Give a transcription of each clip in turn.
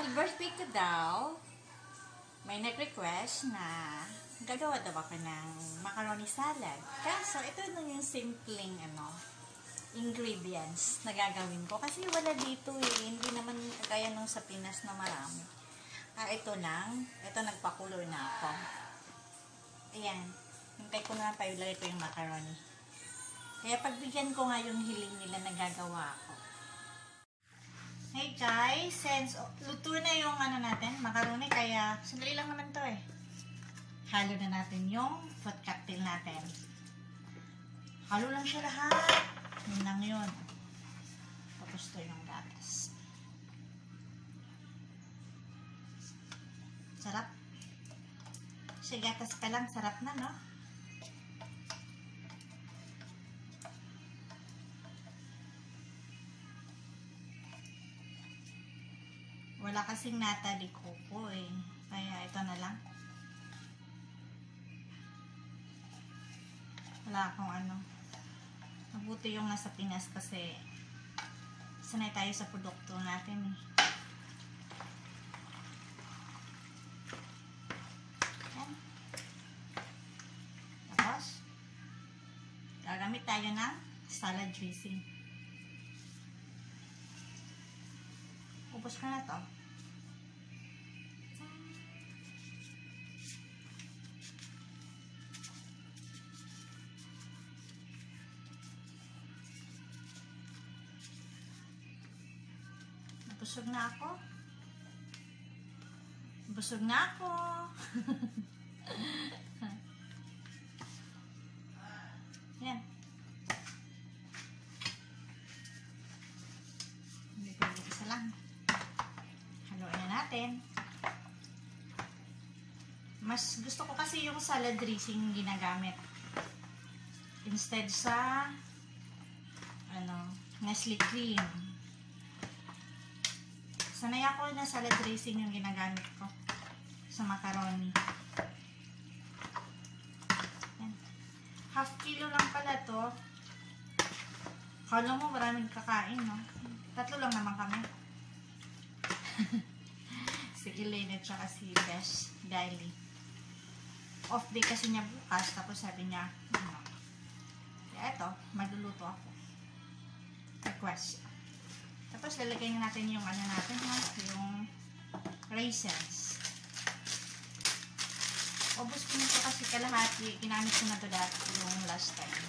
Happy birthday ko daw. May nag-request na gagawa daw ako ng macaroni salad. Kaso, ito na yung simpleng ingredients na gagawin ko. Kasi wala dito eh. Hindi naman kagaya nung sa Pinas na marami. Ito lang. Ito, nagpakulo na ako. Ayan. Hintay ko na pa ilagay ko yung macaroni. Kaya pagbigyan ko nga yung hiling nila na gagawa ako. Hey guys, since luto na yung natin, macaroni, kaya sandali lang naman to eh. Halo na natin yung fruit cocktail natin. Halo lang siya lahat. Yun lang yun. Tapos to yung gatas. Sarap. Kasi gatas pa lang, sarap na, no? Wala kasing nata di coco eh. Kaya ito na lang. Wala akong Mabuti yung nasa Pinas kasi sanay tayo sa produkto natin eh. Yan. Tapos, gagamit tayo ng salad dressing. Ubos ka na to. Busog na ako. Busog na ako. Yan. Hindi pwede isa lang. Haluin na natin. Mas gusto ko kasi yung salad dressing ginagamit. Instead sa Nestle cream. Sanay ako na salad dressing yung ginagamit ko sa macaroni. Yan. Half kilo lang pala to. Kala mo maraming kakain, no? 3 lang naman kami. Si Elaine at saka si Bess Daily. Off day kasi niya bukas. Tapos sabi niya, kaya eto, magluluto ako. Request. Tapos lalagay natin yung natin ha, yung raisins. Ubus ko nito kasi kalahati, ginamit ko na ito dati yung last time.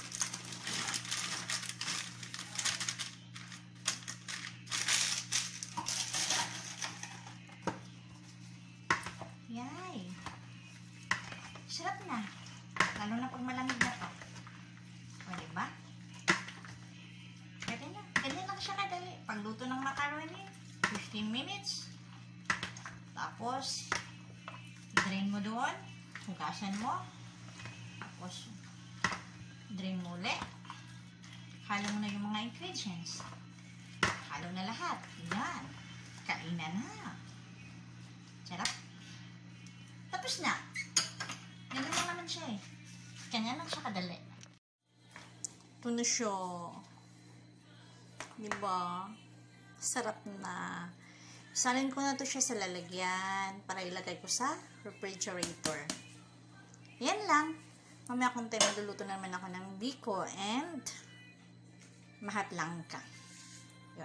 Yay! Sarap na. Lalo na pag malamig na to. O, diba? Ganyan lang siya kadali. Pagluto ng macaroni, 15 minutes. Tapos, drain mo doon. Hugasan mo. Tapos, drain mo ulit. Halo mo na yung mga ingredients. Halo na lahat. Yan. Kainan na. Sarap. Tapos na. Ganyan lang naman siya eh. Ganyan lang siya kadali. Ito na siya. Diba? Sarap na. Salin ko na to siya sa lalagyan para ilagay ko sa refrigerator. Yan lang. Mamaya kung tayo magluluto naman ako ng biko and mahat langka. Yun.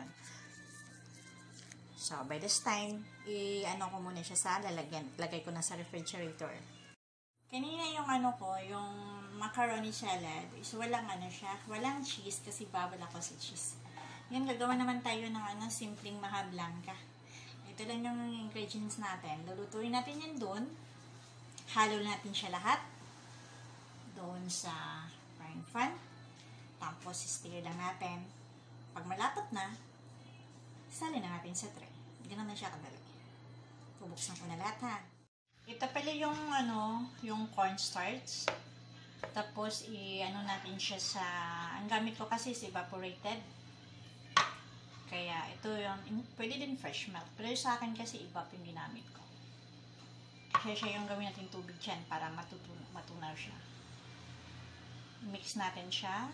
So, by this time, ko muna siya sa lalagyan. Lagay ko na sa refrigerator. Kanina yung yung macaroni salad is walang walang cheese kasi bawal ako sa cheese. Yan, gagawa naman tayo ng simpleng maha blanca. Ito lang yung ingredients natin. Lulutuin natin yan doon. Halo natin siya lahat. Doon sa frying pan. Tapos, stir lang natin. Pag malapot na, salin na natin sa tray. Ganun na siya kadali. Bubuksan ko na lahat ha. Ito pala yung yung cornstarch. Tapos, natin siya sa, ang gamit ko kasi is evaporated. Kaya, ito yung, pwede din fresh milk. Pero sa akin kasi, iba yung ginamit ko. Kaya siya yung gawin natin tubig dyan para matunaw siya. Mix natin siya.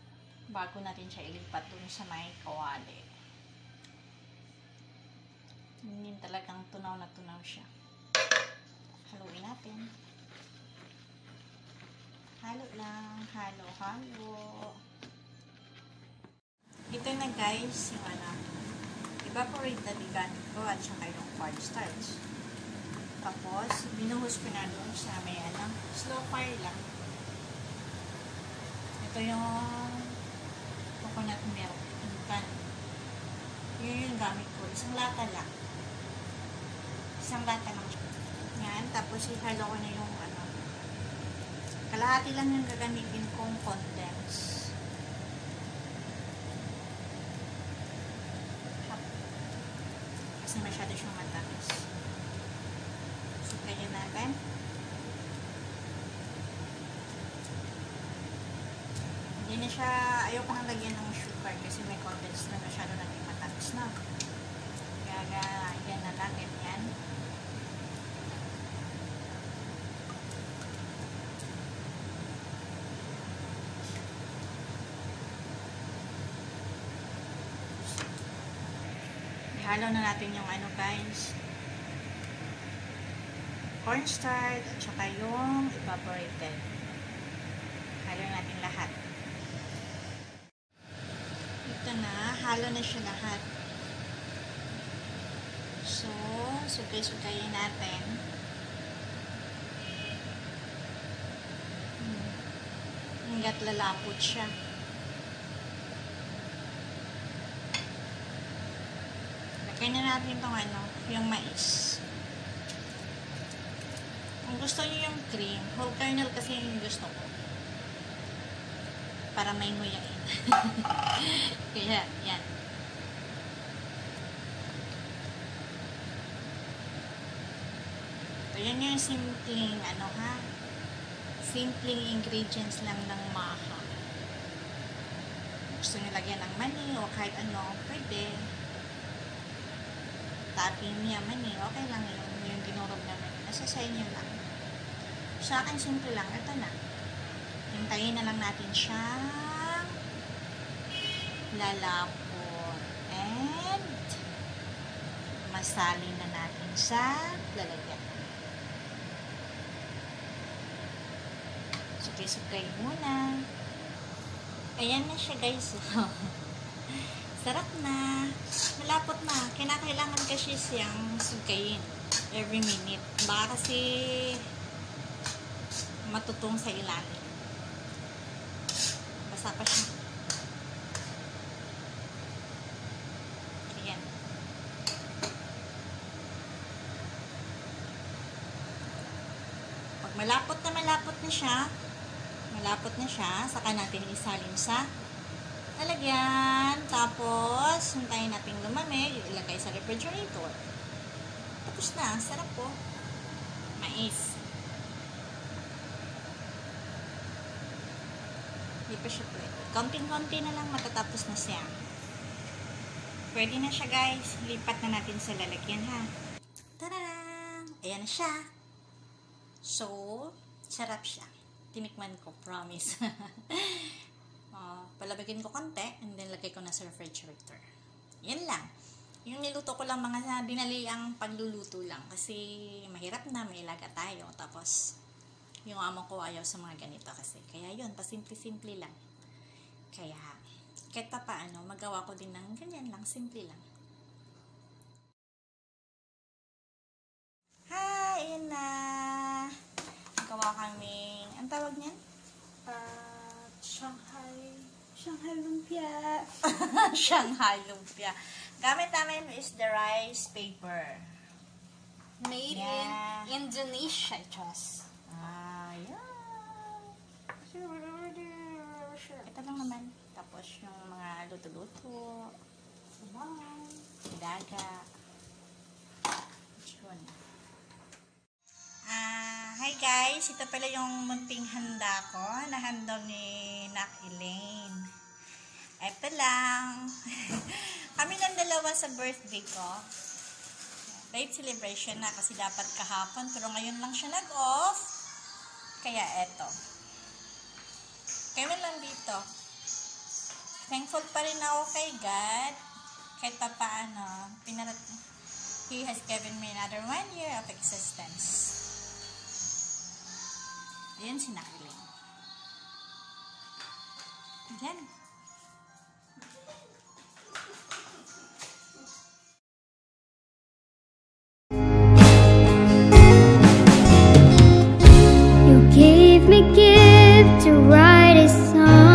Bago natin siya ilipat dun sa may kawali. Hindi talagang tunaw na tunaw siya. Haluin natin. Halo lang. Halo, halo. Ito na guys, yung evaporate na bigan ko at saka yung cornstarch. Tapos, binuhos ko na doon sa may slow fire lang. Ito yung coconut milk. Yun yung gamit ko. Isang lata lang. Isang lata lang. Yan. Tapos, ihalo ko na yung kalahati lang yung gagamitin kong condense. Kasi masyado siyang matamis. So, ganyan natin. Hindi na siya, ayaw ko nang lagyan ng sugar kasi may condense na masyado naging matamis na. Kaya, yan na lang, ganyan. Ihalo na natin yung guys, cornstarch at saka yung evaporated. Halo natin lahat. Ito na, halo na siya lahat. So, sugay-sugayin natin. Hanggat lalapot siya. Lagyan na natin itong yung mais. Kung gusto niyo yung cream, whole kernel kasi yung gusto ko. Para may nguyain. Kaya, yan. So, yan yung simpleng, simpleng ingredients lang ng maha. Gusto nyo lagyan ng mani o kahit pwede. Topping niya mani, okay lang yung dinurog na mani. Nasa sa inyo lang. Sa akin, simple lang. Ito na. Hintayin na lang natin siyang lalapot. And masalin na natin sa lalagyan. Sugay-sugay muna. Ayan na siya guys. Sarap na. Malapot na. Kinakailangan kasi siyang sugayin every minute. Baka kasi matutong sa ilalim. Basta pa siya. Ayan. Pag malapot na siya, saka natin isalin sa lalagyan. Tapos, hintayin natin lumamig, ilagay sa refrigerator. Tapos na, sarap po. Mais. Hindi pa siya pwede. Konting-konti na lang, matatapos na siya. Pwede na siya guys. Lipat na natin sa lalagyan ha. Tadaan! Ayan na siya. So, sarap siya. Tinikman ko, promise. Palabagin ko konti, and then lagay ko na sa refrigerator. Yan lang. Yung niluto ko lang mga dinaliang pagluluto lang. Kasi mahirap na, may ilaga tayo. Tapos, yung amo ko ayaw sa mga ganito kasi. Kaya yun, pasimple-simple lang. Kaya, kahit pa paano, magawa ko din ng ganyan lang, simple lang. Hi! Ayan na! Gawa kaming, ang tawag niyan? Shanghai lumpia. Shanghai lumpia. Gamit namin is the rice paper. Made in Indonesia, Chos. Yan. Ito lang naman. Tapos yung mga luto-luto. Daga. Yun. Hi guys, ito pala yung munting handa ko. Nahandog ni Nak Elaine. Ito lang. Kami lang dalawa sa birthday ko. Late celebration na kasi dapat kahapon. Pero ngayon lang siya nag-off. Kaya eto. Kami lang dito. Thankful pa rin ako kay God. Kahit pa paano. He has given me another 1 year of existence. Ayan si Nakling. Diyan. You gave me gift to write a song.